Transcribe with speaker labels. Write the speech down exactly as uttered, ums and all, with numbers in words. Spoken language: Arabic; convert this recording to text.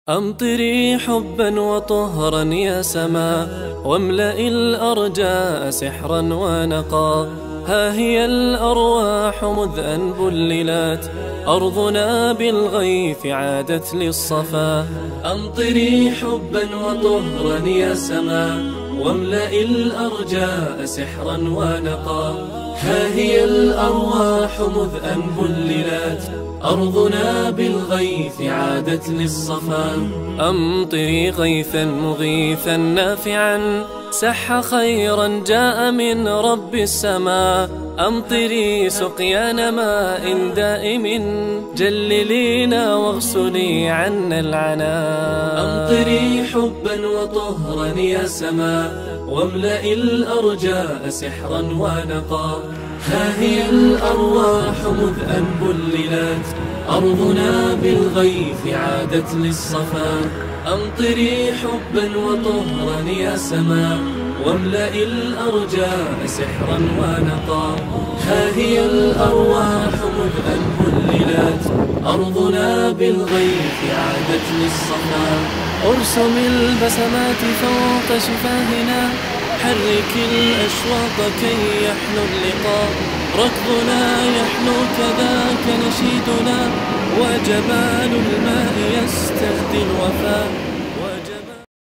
Speaker 1: أمطري حبا وطهرا يا سما، واملئي الأرجاء سحرا ونقا. ها هي الأرواح مذ أن بللت، أرضنا بالغيث عادت للصفا. أمطري حبا وطهرا يا سما، واملئي الأرجاء سحرا ونقا. ها هي الأرواح مذ أن بللت، أرضنا بالغيث عادت للصفا. أمطري غيثا مغيثا نافعا، سح خيرا جاء من رب السماء. أمطري سقيان ماء دائم، جللينا واغسلي عنا العنا. أمطري حبا وطهرا يا سما، واملئي الأرجاء سحرا ونقا. ها هي الأرواح مذ أن بللت، أرضنا بالغيث عادت للصفا. أمطري حبا وطهرا يا سما، واملئي الأرجاء سحرا ونقا. ها هي الأرواح مذ أن بللت، أرضنا بالغيث عادت للصفا. ارسم البسمات فوق شفاهنا، حرك الأشواق كي يحلو اللقاء. ركضنا يحلو كذاك نشيدنا، وجبال الماء يستهدي الوفاء.